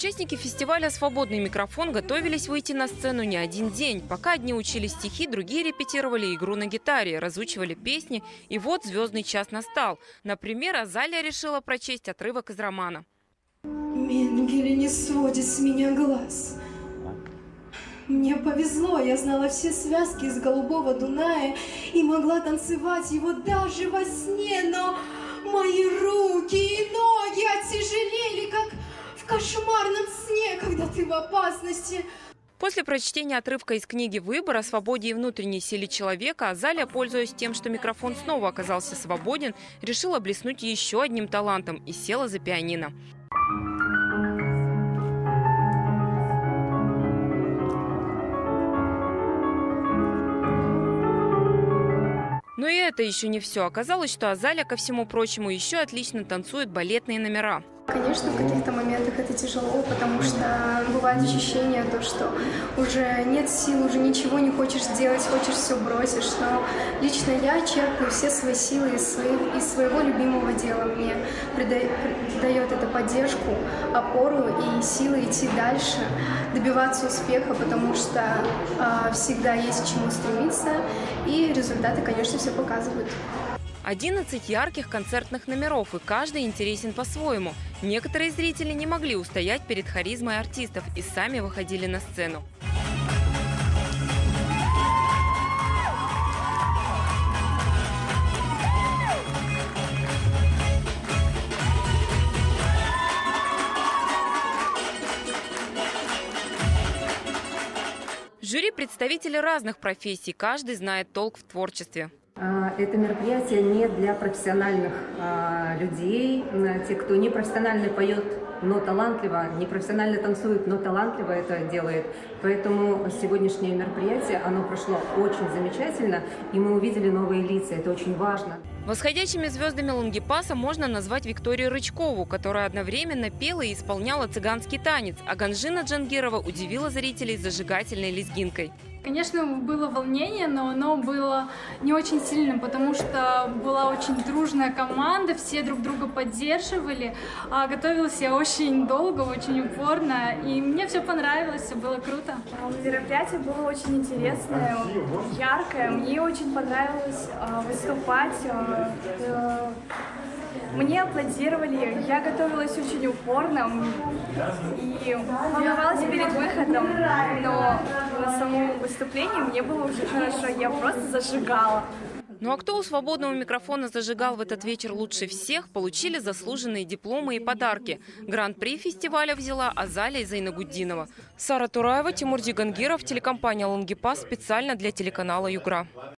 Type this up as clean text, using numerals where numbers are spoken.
Участники фестиваля «Свободный микрофон» готовились выйти на сцену не один день. Пока одни учили стихи, другие репетировали игру на гитаре, разучивали песни. И вот звездный час настал. Например, Азалия решила прочесть отрывок из романа. Менгеле не сводит с меня глаз. Мне повезло, я знала все связки из голубого Дуная и могла танцевать его даже во сне, но мои руки и ноги оттяжелели, как в кошмарном сне, когда ты в опасности. После прочтения отрывка из книги «Выбор» о свободе и внутренней силе человека, Азалия, пользуясь тем, что микрофон снова оказался свободен, решила блеснуть еще одним талантом и села за пианино. Но и это еще не все. Оказалось, что Азалия, ко всему прочему, еще отлично танцует балетные номера. Конечно, в каких-то моментах это тяжело, потому что бывает ощущение, что уже нет сил, уже ничего не хочешь делать, хочешь все бросишь. Но лично я черпаю все свои силы из своего любимого дела. Мне придает это поддержку, опору и силы идти дальше, добиваться успеха, потому что всегда есть к чему стремиться, и результаты, конечно, все показывают. 11 ярких концертных номеров, и каждый интересен по-своему. Некоторые зрители не могли устоять перед харизмой артистов и сами выходили на сцену. В жюри представители разных профессий, каждый знает толк в творчестве. Это мероприятие не для профессиональных людей, те, кто не профессионально поет, но талантливо, не профессионально танцует, но талантливо это делает. Поэтому сегодняшнее мероприятие, оно прошло очень замечательно, и мы увидели новые лица, это очень важно. Восходящими звездами Лангепаса можно назвать Викторию Рычкову, которая одновременно пела и исполняла цыганский танец, а Ганжина Джангирова удивила зрителей зажигательной лезгинкой. Конечно, было волнение, но оно было не очень сильным, потому что была очень дружная команда, все друг друга поддерживали. Готовилась я очень долго, очень упорно, и мне все понравилось, все было круто. Мероприятие было очень интересное, яркое, мне очень понравилось выступать. Мне аплодировали, я готовилась очень упорно и волновалась перед выходом, но на самом выступлении мне было уже хорошо, я просто зажигала. Ну а кто у свободного микрофона зажигал в этот вечер лучше всех, получили заслуженные дипломы и подарки. Гран-при фестиваля взяла Азалия Зайнагутдинова. Сара Тураева, Тимур Дигангиров, телекомпания «Лангепас» специально для телеканала «Югра».